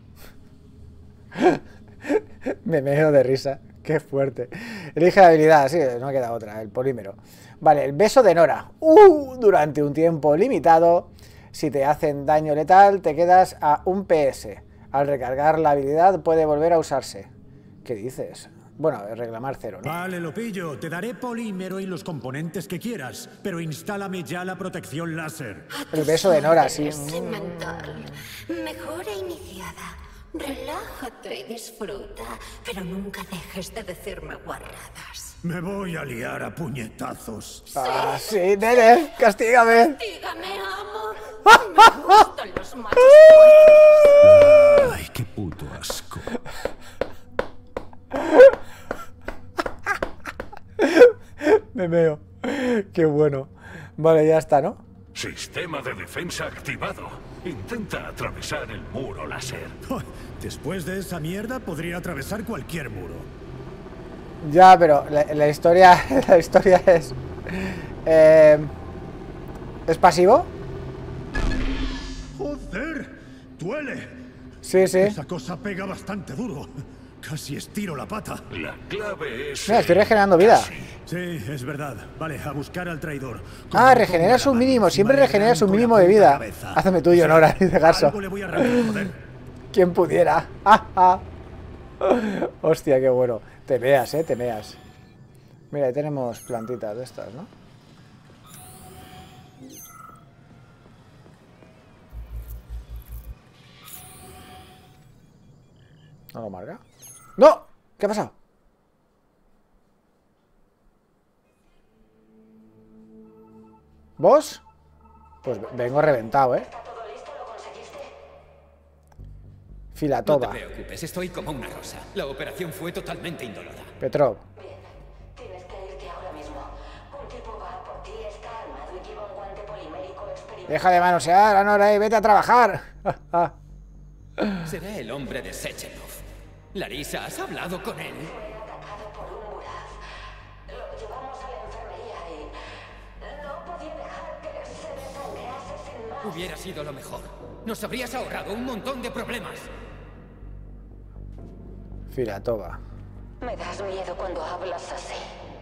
Me meo de risa. Qué fuerte. Elige la habilidad, sí, no queda otra, el polímero. Vale, el beso de Nora. Uh, durante un tiempo limitado, si te hacen daño letal, te quedas a un P S. Al recargar la habilidad puede volver a usarse. ¿Qué dices? Bueno, reclamar cero, ¿no? Vale, lo pillo. Te daré polímero y los componentes que quieras, pero instálame ya la protección láser. El beso de Nora, sí. Mental. Mejora iniciada. Relájate y disfruta, pero nunca dejes de decirme guarradas. Me voy a liar a puñetazos. Ah, sí, nene, castígame. Castígame, amo. Me gustan los machos. Ay, qué puto asco. Me meo. Qué bueno. Vale, ya está, ¿no? Sistema de defensa activado. Intenta atravesar el muro láser. Después de esa mierda podría atravesar cualquier muro. Ya, pero la, la historia la historia es eh, ¿es pasivo? Joder, duele. Sí, sí. Esa cosa pega bastante duro. Casi estiro la pata. La clave es... Mira, estoy regenerando vida. Sí, es verdad. Vale, a buscar al traidor. Ah, regeneras un mínimo. Siempre regeneras un mínimo de vida. Hazme tuyo, Nora, dice Garso. ¿Quién pudiera? Ah, ah. Hostia, qué bueno. Te veas, eh, te veas. Mira, ahí tenemos plantitas de estas, ¿no? ¿No lo marca? ¡No! ¿Qué ha pasado? ¿Vos? Pues vengo reventado, ¿eh? Filatoba. No te preocupes, estoy como una rosa. La operación fue totalmente indolora. Petrov. Bien, tienes que irte ahora mismo. Un tipo va por ti, está armado y lleva un guante polimérico experimental. Deja de manosear a Nora y vete a trabajar. Será el hombre de Sechenov. Larissa, ¿has hablado con él? Fue atacado por un Buraz. Lo llevamos a la enfermería y no podía dejar que se desangrease sin más. Hubiera sido lo mejor. Nos habrías ahorrado un montón de problemas. Filatoba. Me das miedo cuando hablas así.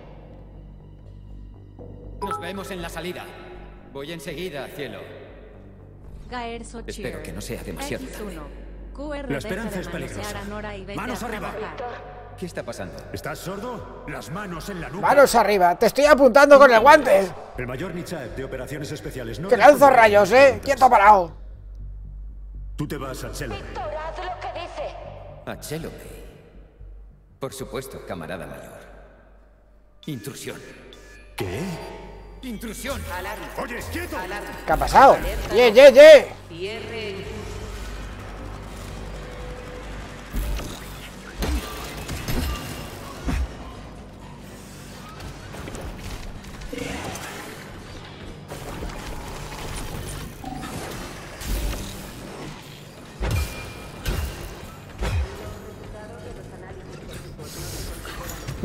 Nos vemos en la salida. Voy enseguida, cielo. Gaerso Cheer. Espero que no sea demasiado X tarde. uno. Q R, La esperanza deja es de peligrosa. manosear a Nora y vete ¡Manos a arriba! trabajar. ¿Qué está pasando? ¿Estás sordo? Las manos en la nuca. ¡Manos arriba! ¡Te estoy apuntando con el guante! El mayor Nichaev de operaciones especiales no... ¡Que lanzo rayos, eh! ¡Quieto parado! Tú te vas a Chelo. Víctor, haz lo que dice. A Chelomey. Por supuesto, camarada mayor. Intrusión. ¿Qué? ¡Intrusión! Alarma. ¡Oye, quieto! Alarma. ¿Qué ha pasado? Alerta. ¡Ye, ye, ye! Cierre el...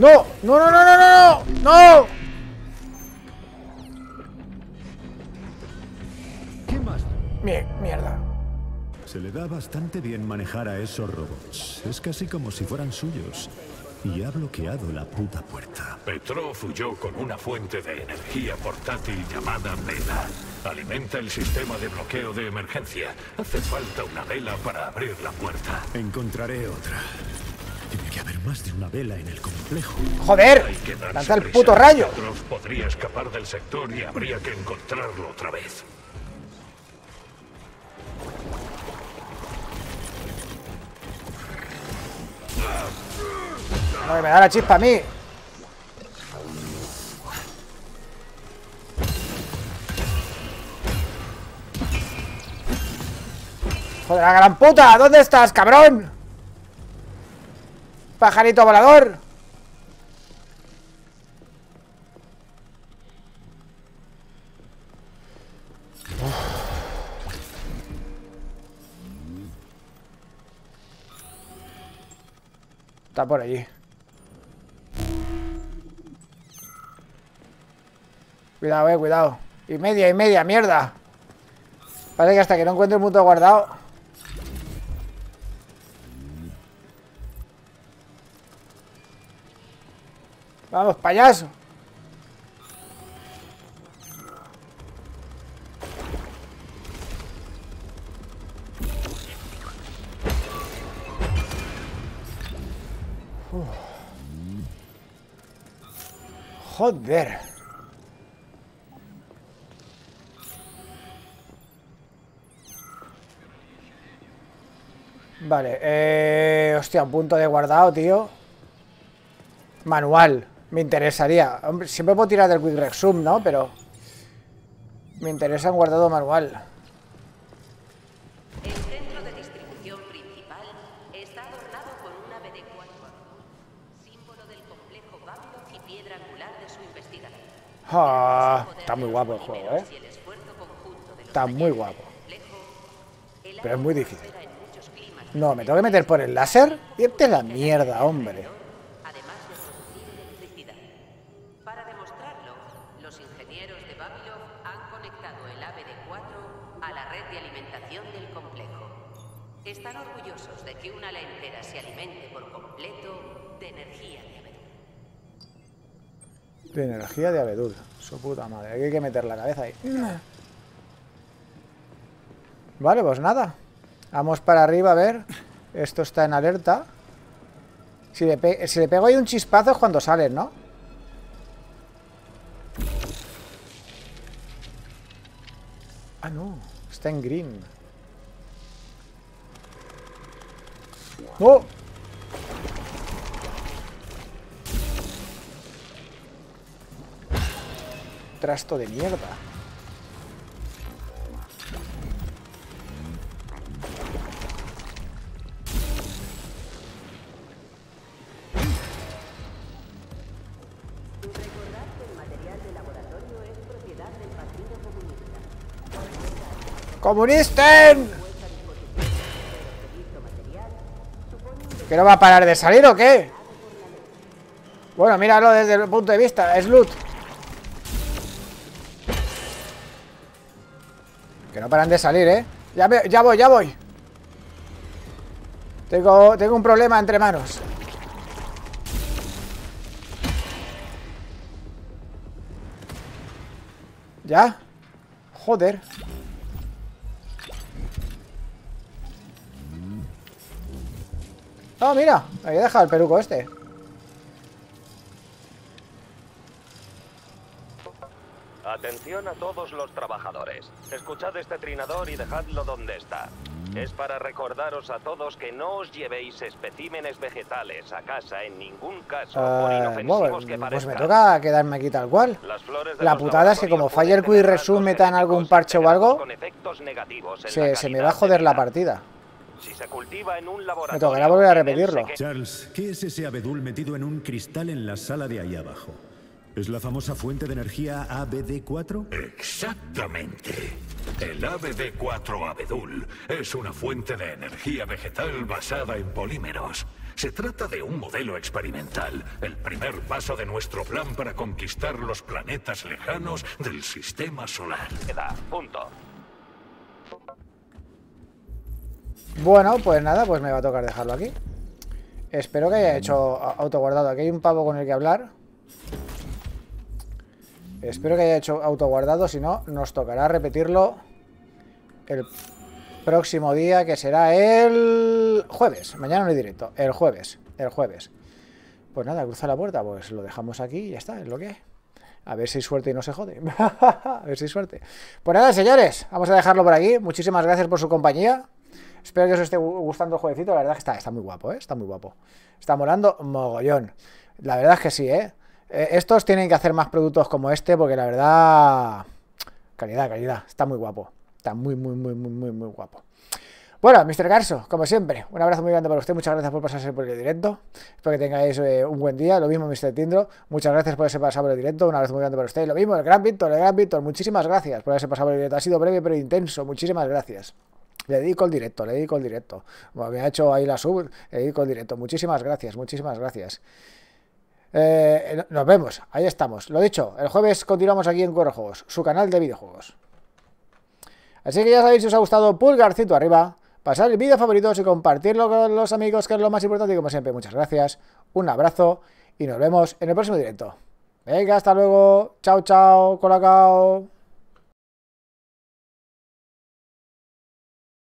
¡No! ¡No, no, no, no, no! ¡No! ¿Qué más? Mie- Mierda. Se le da bastante bien manejar a esos robots. Es casi como si fueran suyos. Y ha bloqueado la puta puerta. Petrov huyó con una fuente de energía portátil llamada vela. Alimenta el sistema de bloqueo de emergencia. Hace falta una vela para abrir la puerta. Encontraré otra. Tiene que haber más de una vela en el complejo. ¡Joder! Hay que darse ¡Lanza el prisa. puto rayo! Petrov podría escapar del sector y habría que encontrarlo otra vez. No, que me da la chispa a mí. ¡Joder, la gran puta! ¿Dónde estás, cabrón? ¡Pajarito volador! Está por allí. Cuidado, eh, cuidado. Y media, y media, mierda. Parece que hasta que no encuentre el mundo guardado. Vamos, payaso. Uf. Joder. Vale, eh... hostia, un punto de guardado, tío. Manual. Me interesaría. Hombre, siempre puedo tirar del Quick Resume, ¿no? Pero... me interesa un guardado manual. El centro de distribución principal está adornado con una B D cuatro azul, símbolo del complejo Babylon y piedra angular de su investigación. Ah, está muy guapo el juego, ¿eh? Está muy guapo. Pero es muy difícil. No, me tengo que meter por el láser. Irte la mierda, hombre. Además de producir electricidad. Para demostrarlo, los ingenieros de Babylon han conectado el A B D cuatro a la red de alimentación del complejo. Están orgullosos de que una ala entera se alimente por completo de energía de abedul. De energía de abedul. Su puta madre. Aquí hay que meter la cabeza ahí. Vale, pues nada. Vamos para arriba a ver. Esto está en alerta. Si le, pe si le pego ahí un chispazo es cuando salen, ¿no? Ah, no. Está en green. ¡Oh! Trasto de mierda. ¡Comunisten! ¿Que no va a parar de salir o qué? Bueno, míralo desde el punto de vista. Es loot. Que no paran de salir, ¿eh? Ya, me, ya voy, ya voy. Tengo, tengo un problema entre manos. ¿Ya? Joder. Ah, mira, ahí he dejado el peruco este. Atención a todos los trabajadores. Escuchad este trinador y dejadlo donde está. Es para recordaros a todos que no os llevéis especímenes vegetales a casa en ningún caso, por Uh, inofensivos bueno, que parezcan. pues me toca quedarme aquí tal cual. Las flores de La los putada es que como laboratorios falle el pueden Quick tener Resume, rasgos metan algún genéticos parche o generados algo, con efectos negativos en se, la se me calidad va a joder de la vida. partida. Si se cultiva en un laboratorio, Me tocará volver a en el repetirlo. seque- Charles, ¿qué es ese abedul metido en un cristal en la sala de ahí abajo? ¿Es la famosa fuente de energía A B D cuatro? Exactamente. El A B D cuatro abedul es una fuente de energía vegetal basada en polímeros. Se trata de un modelo experimental, el primer paso de nuestro plan para conquistar los planetas lejanos del sistema solar. Queda, punto. Bueno, pues nada, pues me va a tocar dejarlo aquí. Espero que haya hecho autoguardado. Aquí hay un pavo con el que hablar. Espero que haya hecho autoguardado, si no, nos tocará repetirlo el próximo día, que será el jueves. Mañana no hay directo, el jueves, el jueves. Pues nada, cruza la puerta, pues lo dejamos aquí y ya está, es lo que hay. A ver si hay suerte y no se jode. A ver si hay suerte. Pues nada, señores, vamos a dejarlo por aquí. Muchísimas gracias por su compañía. Espero que os esté gustando el jueguecito. La verdad es que está, está muy guapo, ¿eh? Está muy guapo. Está molando mogollón. La verdad es que sí, ¿eh? eh estos tienen que hacer más productos como este, porque la verdad... Calidad, calidad. Está muy guapo. Está muy, muy, muy, muy, muy, muy guapo. Bueno, mister Garso, como siempre, un abrazo muy grande para usted. Muchas gracias por pasarse por el directo. Espero que tengáis eh, un buen día. Lo mismo, mister Tindro. Muchas gracias por haberse pasado por el directo. Un abrazo muy grande para usted. Lo mismo, el Gran Víctor, el Gran Víctor. Muchísimas gracias por haberse pasado por el directo. Ha sido breve pero intenso. Muchísimas gracias. Le dedico el directo, le dedico el directo. Bueno, me ha hecho ahí la sub, le dedico el directo. Muchísimas gracias, muchísimas gracias. Eh, nos vemos, ahí estamos. Lo dicho, el jueves continuamos aquí en Cuero Juegos, su canal de videojuegos. Así que ya sabéis, si os ha gustado, pulgarcito arriba, pasar el vídeo favoritos y compartirlo con los amigos, que es lo más importante. Y como siempre, muchas gracias, un abrazo y nos vemos en el próximo directo. Venga, hasta luego, chao, chao, colacao.